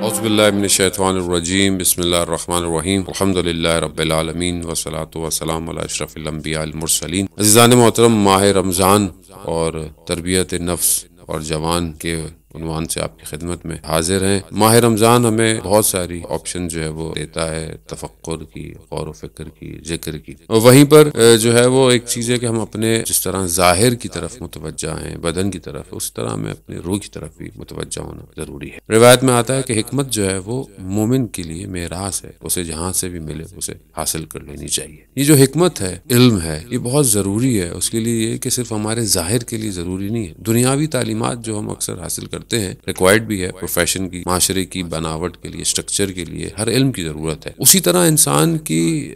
اعوذ باللہ من الشیطان الرجیم، بسم اللہ الرحمن الرحیم، الحمد للہ رب العالمین والصلاۃ والسلام علی اشرف الانبیاء المرسلین۔ عزیزان محترم، ماہ رمضان اور تربیت نفس اور جوان کے عنوان سے آپ کی خدمت میں حاضر ہیں۔ ماہ رمضان ہمیں بہت ساری آپشن جو ہے وہ دیتا ہے، تفکر کی، غور و فکر کی، ذکر کی، اور وہیں پر جو ہے وہ ایک چیز ہے کہ ہم اپنے جس طرح ظاہر کی طرف متوجہ ہیں، بدن کی طرف، اس طرح ہمیں اپنے روح کی طرف بھی متوجہ ہونا ضروری ہے۔ روایت میں آتا ہے کہ حکمت جو ہے وہ مومن کے لیے میراث ہے، اسے جہاں سے بھی ملے اسے حاصل کر لینی چاہیے۔ یہ جو حکمت ہے، علم ہے، یہ بہت ضروری ہے۔ اس کے لیے یہ کہ صرف ہمارے ظاہر کے لیے ضروری نہیں ہے، دنیاوی تعلیمات جو ہم اکثر حاصل کرتے ہیں ریکوائرڈ بھی ہے، پروفیشن کی، معاشرے کی بناوٹ کے لیے، اسٹرکچر کے لیے ہر علم کی ضرورت ہے۔ اسی طرح انسان کی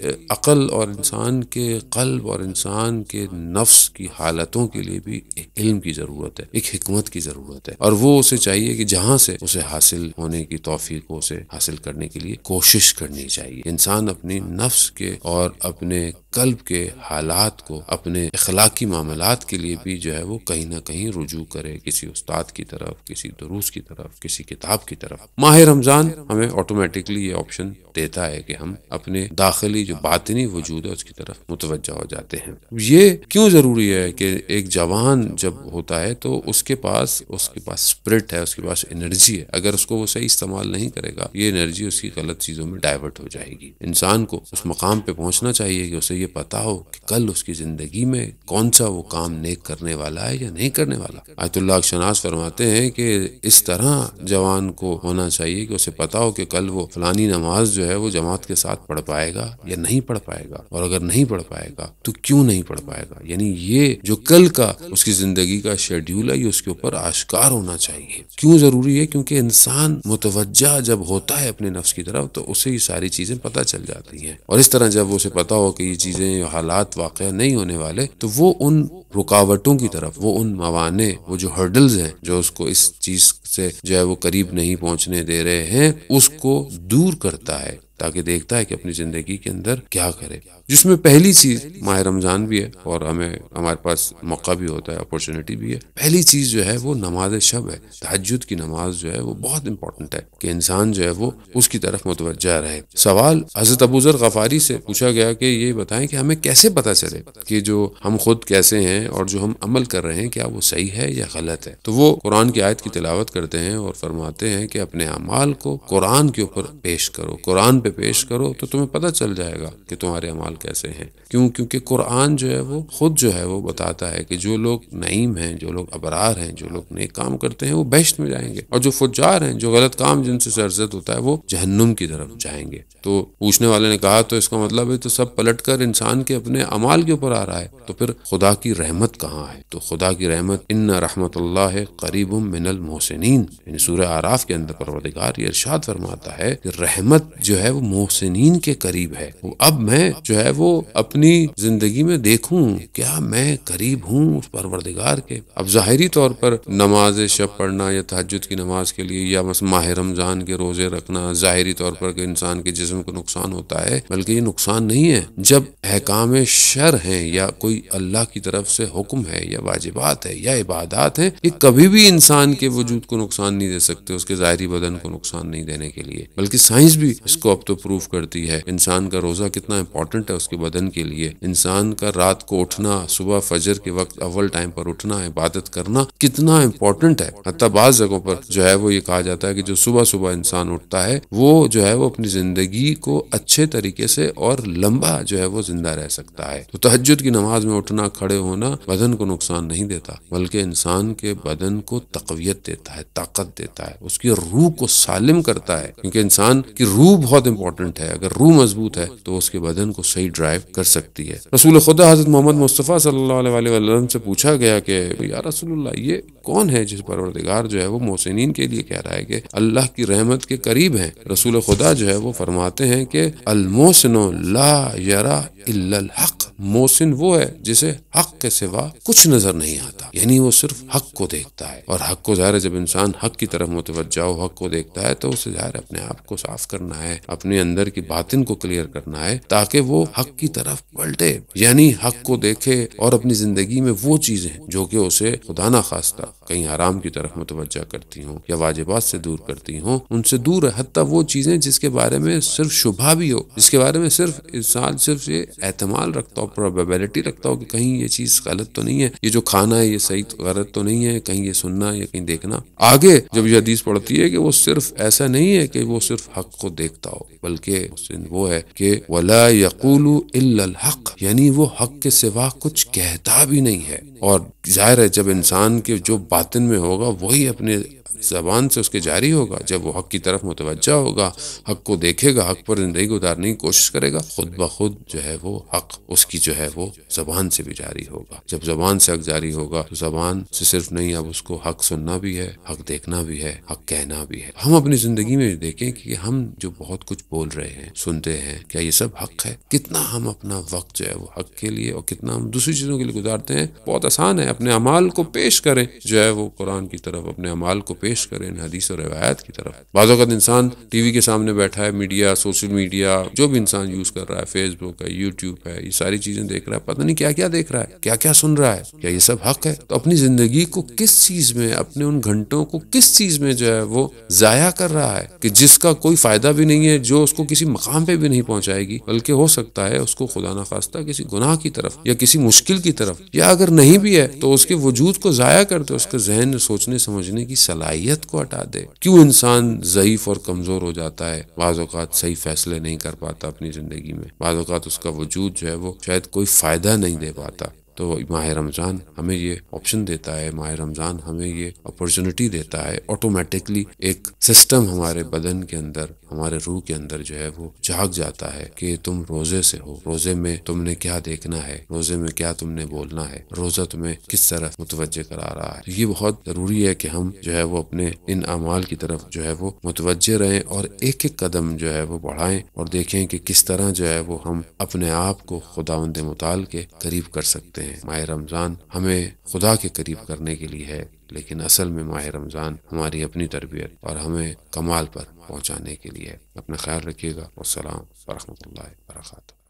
عقل اور انسان کے قلب اور انسان کے نفس کی حالتوں کے لیے بھی ایک علم کی ضرورت ہے، ایک حکمت کی ضرورت ہے، اور وہ اسے چاہیے کہ جہاں سے اسے حاصل ہونے کی توفیق کو اسے حاصل کرنے کے لیے کوشش کرنی چاہیے۔ انسان اپنی نفس کے اور اپنے قلب کے حالات کو اپنے اخلاقی معاملات کے لیے بھی جو ہے وہ کہیں نہ کہیں رجوع کرے، کسی استاد کی طرف، کسی دروس کی طرف، کسی کتاب کی طرف۔ ماہ رمضان ہمیں آٹومیٹکلی یہ آپشن دیتا ہے کہ ہم اپنے داخلی جو باطنی وجود ہے اس کی طرف متوجہ ہو جاتے ہیں۔ یہ کیوں ضروری ہے کہ ایک جوان جب ہوتا ہے تو اس کے پاس اسپرٹ ہے، اس کے پاس انرجی ہے، اگر اس کو وہ صحیح استعمال نہیں کرے گا یہ انرجی اس کی غلط چیزوں میں ڈائیورٹ ہو جائے گی۔ انسان کو اس مقام پہ پہنچنا چاہیے کہ اسے یہ پتا ہو کہ کل اس کی زندگی میں کون سا وہ کام نیک کرنے والا ہے یا نہیں کرنے والا۔ آیت اللہ شناس فرماتے ہیں کہ اس طرح جوان کو ہونا چاہیے کہ اسے پتا ہو کہ کل وہ فلانی نماز جو ہے وہ جماعت کے ساتھ پڑھ پائے گا یا نہیں پڑھ پائے گا، اور اگر نہیں پڑھ پائے گا تو کیوں نہیں پڑھ پائے گا۔ یعنی یہ جو کل کا اس کی زندگی کا شیڈیول ہے یہ اس کے اوپر آشکار ہونا چاہیے۔ کیوں ضروری ہے؟ کیونکہ انسان متوجہ جب ہوتا ہے اپنے نفس کی طرف تو اسے یہ ساری چیزیں پتہ چل جاتی ہیں، اور اس طرح جب اسے پتا ہو کہ یہ چیزیں، یہ حالات واقعہ نہیں ہونے والے، تو وہ ان رکاوٹوں کی طرف، وہ ان موانع، وہ جو ہرڈلز ہیں جو اس کو اس چیز سے جو ہے وہ قریب نہیں پہنچنے دے رہے ہیں، اس کو دور کرتا ہے تاکہ دیکھتا ہے کہ اپنی زندگی کے اندر کیا کرے۔ جس میں پہلی چیز ماہ رمضان بھی ہے اور ہمارے پاس موقع بھی ہوتا ہے، اپورچونٹی بھی ہے۔ پہلی چیز جو ہے وہ نماز شب ہے، تہجد کی نماز جو ہے وہ بہت امپورٹنٹ ہے کہ انسان جو ہے وہ اس کی طرف متوجہ رہے۔ سوال حضرت ابو ذر غفاری سے پوچھا گیا کہ یہ بتائیں کہ ہمیں کیسے پتہ چلے کہ جو ہم خود کیسے ہیں اور جو ہم عمل کر رہے ہیں کیا وہ صحیح ہے یا غلط ہے؟ تو وہ قرآن کی آیت کی تلاوت کرتے ہیں اور فرماتے ہیں کہ اپنے اعمال کو قرآن کے اوپر پیش کرو، قرآن پہ پیش کرو تو تمہیں پتہ چل جائے گا کہ تمہارے اعمال کیسے ہیں۔ کیونکہ قرآن جو ہے وہ خود جو ہے وہ بتاتا ہے کہ جو لوگ نعیم ہیں، جو لوگ ابرار ہیں، جو لوگ نیک کام کرتے ہیں وہ بہشت میں جائیں گے، اور جو فجار ہیں، جو غلط کام جن سے سرزد ہوتا ہے وہ جہنم کی طرف جائیں گے۔ تو پوچھنے والے نے کہا تو اس کا مطلب ہے تو سب پلٹ کر انسان کے اپنے اعمال کے اوپر آ رہا ہے، تو پھر خدا کی رحمت کہاں ہے؟ تو خدا کی رحمت ان رحمت اللہ قریب من المحسنین، یعنی سورہ اعراف کے اندر پروردگار یہ ارشاد فرماتا ہے کہ رحمت جو ہے وہ محسنین کے قریب ہے۔ اب میں جو ہے وہ اپنی زندگی میں دیکھوں کیا میں قریب ہوں اس پروردگار کے۔ اب ظاہری طور پر نماز شب پڑھنا یا تہجد کی نماز کے لیے یا ماہ رمضان کے روزے رکھنا ظاہری طور پر کہ انسان کے جسم کو نقصان ہوتا ہے، بلکہ یہ نقصان نہیں ہے جب احکام شر ہیں یا کوئی اللہ کی طرف سے حکم ہے یا واجبات ہے یا عبادات ہیں، یہ کبھی بھی انسان کے وجود کو نقصان نہیں دے سکتے، اس کے ظاہری بدن کو نقصان نہیں دینے کے لیے۔ بلکہ سائنس بھی اس کو اب تو پروف کرتی ہے، انسان کا روزہ کتنا امپورٹنٹ ہے اس کے بدن کے لیے، انسان کا رات کو اٹھنا، صبح فجر کے وقت اول ٹائم پر اٹھنا، عبادت کرنا کتنا امپورٹنٹ ہے۔ حتیٰ بعض جگہوں پر جو ہے وہ یہ کہا جاتا ہے کہ جو صبح صبح انسان اٹھتا ہے وہ جو ہے وہ اپنی زندگی کو اچھے طریقے سے اور لمبا جو ہے وہ زندہ رہ سکتا ہے۔ تو تہجد کی نماز میں اٹھنا، کھڑے ہونا بدن کو نقصان نہیں دیتا، بلکہ انسان کے بدن کو تقویت دیتا ہے، طاقت دیتا ہے، اس کی روح کو سالم کرتا ہے، کیونکہ انسان کی روح بہت امپورٹنٹ ہے۔ اگر روح مضبوط ہے تو اس کے بدن کو صحیح ڈرائیو کر سکتی ہے۔ رسول خدا حضرت محمد مصطفیٰ صلی اللہ علیہ وسلم سے پوچھا گیا کہ یا رسول اللہ یہ کون ہے جس پروردگار جو ہے وہ محسنین کے لیے کہہ رہا ہے کہ اللہ کی رحمت کے قریب ہیں؟ رسول خدا جو ہے وہ فرماتے ہیں کہ المحسن لا یرا الا الحق، محسن وہ ہے جسے حق کے سوا کچھ نظر نہیں آتا، یعنی وہ صرف حق کو دیکھتا ہے، اور حق کو ظاہر ہے جب انسان حق کی طرف متوجہ ہو، حق کو دیکھتا ہے تو اسے ظاہر ہے اپنے آپ کو صاف کرنا ہے، اپنے اندر کی باطن کو کلیئر کرنا ہے تاکہ وہ حق کی طرف پلٹے، یعنی حق کو دیکھے اور اپنی زندگی میں وہ چیزیں جو کہ اسے خدا نہ خواستہ کہیں حرام کی طرف متوجہ کرتی ہوں یا واجبات سے دور کرتی ہوں، ان سے دور ہے، حتیٰ وہ چیزیں جس کے بارے میں صرف شبہ بھی ہو، جس کے بارے میں صرف انسان صرف یہ احتمال رکھتا ہو، پروبیبلٹی رکھتا ہو کہ کہیں یہ چیز غلط تو نہیں ہے، یہ جو کھانا ہے یہ صحیح غلط تو نہیں ہے، کہیں یہ سننا یا کہیں دیکھنا، آگے جب یہ حدیث پڑھتی ہے کہ وہ صرف ایسا نہیں ہے کہ وہ صرف حق کو دیکھتا ہو، بلکہ وہ ہے کہ وَلَا يَقُولُ إِلَّا الْحَقَّ، یعنی وہ حق کے سوا کچھ کہتا بھی نہیں ہے، اور ظاہر ہے جب انسان کے جو باطن میں ہوگا وہی اپنے زبان سے اس کے جاری ہوگا، جب وہ حق کی طرف متوجہ ہوگا، حق کو دیکھے گا، حق پر زندگی گزارنے کی کوشش کرے گا، خود بخود جو ہے وہ حق اس کی جو ہے وہ زبان سے بھی جاری ہوگا، جب زبان سے حق جاری ہوگا تو زبان سے صرف نہیں، اب اس کو حق سننا بھی ہے، حق دیکھنا بھی ہے، حق کہنا بھی ہے۔ ہم اپنی زندگی میں دیکھیں کہ ہم جو بہت کچھ بول رہے ہیں، سنتے ہیں، کیا یہ سب حق ہے؟ کتنا ہم اپنا وقت جو ہے وہ حق کے لیے اور کتنا ہم دوسری چیزوں کے لیے گزارتے ہیں؟ بہت آسان ہے، اپنے اعمال کو پیش کریں جو ہے وہ قرآن کی طرف، اپنے اعمال کو پیش کریں حدیث و روایات کی طرف۔ بعض اوقات انسان ٹی وی کے سامنے بیٹھا ہے، میڈیا، سوشل میڈیا جو بھی انسان یوز کر رہا ہے، فیس بک ہے، یوٹیوب ہے، یہ ساری چیزیں دیکھ رہا ہے، پتہ نہیں کیا کیا دیکھ رہا ہے، کیا کیا سن رہا ہے، کیا یہ سب حق ہے؟ تو اپنی زندگی کو کس چیز میں، اپنے ان گھنٹوں کو کس چیز میں جو ہے وہ ضائع کر رہا ہے کہ جس کا کوئی فائدہ بھی نہیں ہے، جو اس کو کسی مقام پہ بھی نہیں پہنچائے گی، بلکہ ہو سکتا ہے اس کو خدا نخواستہ کسی گناہ کی طرف یا کسی مشکل کی طرف، یا اگر نہیں بھی ہے تو اس کے وجود کو ضائع کر دے، اس کے ذہن میں سوچنے سمجھنے کی صلاحیت کو ہٹا دے۔ کیوں انسان ضعیف اور کمزور ہو جاتا ہے؟ بعض اوقات صحیح فیصلے نہیں کر پاتا اپنی زندگی میں، بعض اوقات اس کا وجود جو ہے وہ شاید کوئی فائدہ نہیں دے پاتا۔ تو ماہ رمضان ہمیں یہ آپشن دیتا ہے، ماہ رمضان ہمیں یہ اپرچونٹی دیتا ہے، آٹومیٹکلی ایک سسٹم ہمارے بدن کے اندر، ہمارے روح کے اندر جو ہے وہ جاگ جاتا ہے کہ تم روزے سے ہو، روزے میں تم نے کیا دیکھنا ہے، روزے میں کیا تم نے بولنا ہے، روزہ تمہیں کس طرف متوجہ کرا رہا ہے۔ یہ بہت ضروری ہے کہ ہم جو ہے وہ اپنے ان اعمال کی طرف جو ہے وہ متوجہ رہیں اور ایک ایک قدم جو ہے وہ بڑھائیں اور دیکھیں کہ کس طرح جو ہے وہ ہم اپنے آپ کو خداوند متعال کے قریب کر سکتے ہیں۔ ماہ رمضان ہمیں خدا کے قریب کرنے کے لیے ہے، لیکن اصل میں ماہ رمضان ہماری اپنی تربیت اور ہمیں کمال پر پہنچانے کے لیے ہے۔ اپنا خیال رکھیے گا۔ والسلام ورحمۃ اللہ وبرکاتہ۔